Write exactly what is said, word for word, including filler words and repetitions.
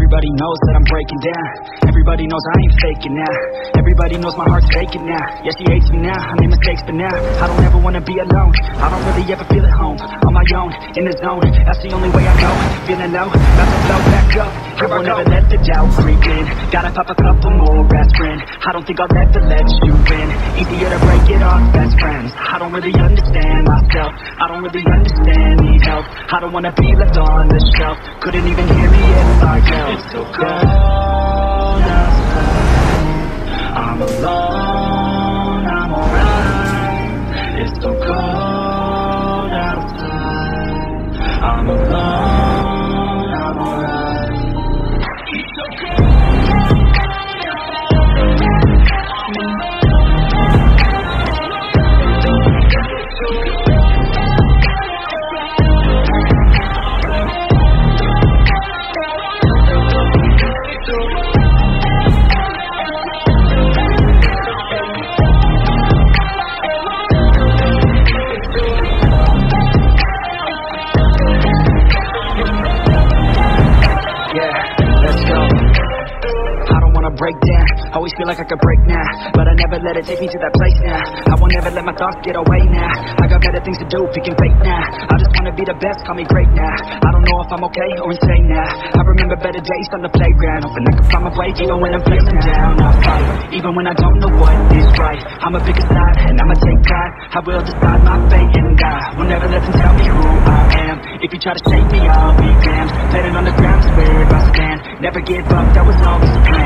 Everybody knows that I'm breaking down. Everybody knows I ain't faking now. Everybody knows my heart's faking now. Yeah, she hates me now, I made mistakes but now I don't ever wanna be alone. I don't really ever feel at home. On my own, in the zone, that's the only way I know. Feeling low, about to blow back up. I won't ever let the doubt creep in. Gotta pop a couple more aspirin. I don't think I'll ever let you in. Easier to break it off best friends. I don't really understand myself. I don't really understand, need help. I don't wanna be left on the shelf. Couldn't even hear me if I yelled. It's so cold outside, I'm alone, I'm alright. It's so cold outside, I'm alone, I'm alright. It's so cold. Break down, always feel like I could break now, but I never let it take me to that place now. I won't ever let my thoughts get away now. I got better things to do, picking fake now. I just wanna be the best, call me great now. I don't know if I'm okay or insane now. I remember better days on the playground, hoping I can find my way even when I'm feeling down. I fight, even when I don't know what is right. I'ma pick a side and I'ma take pride. I will decide my fate and die. Will never let them tell me who I am. If you try to shake me, I'll be damned. Planted on the ground is where I stand. Never give up, that was always the plan.